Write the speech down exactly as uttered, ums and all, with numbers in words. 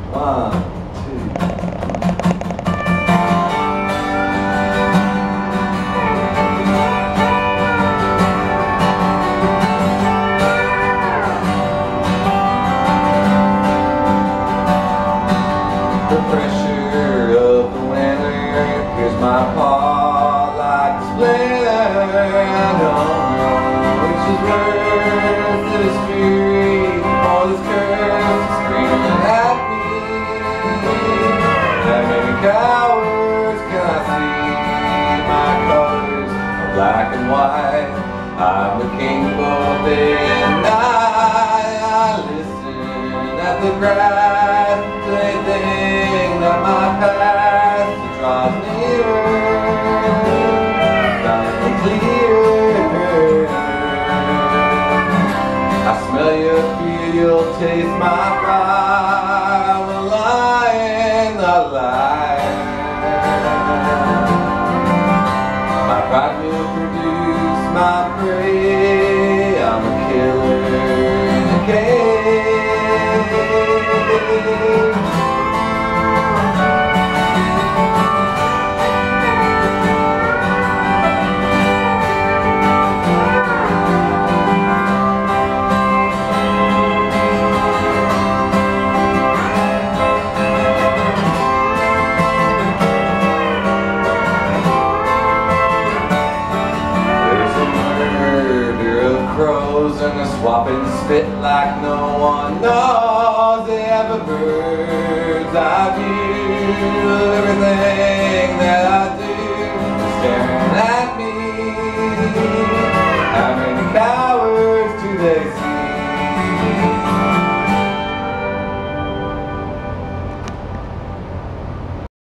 One, two. The pressure of the winter, here's my paw like a splinter. I don't know which is worse, this fury or this curse screaming at me. How many cowards can I see? My colors are black and white. I'm the king both day and night. I listen at the grass, they think that my past draws nearer, finally clear. I smell your fear, you'll taste my fire. I'm a lion, not lying. My pride will produce my prey. I'm a killer in a cage. Crows and they're swapping spit like no one knows. They have a bird's eye view of everything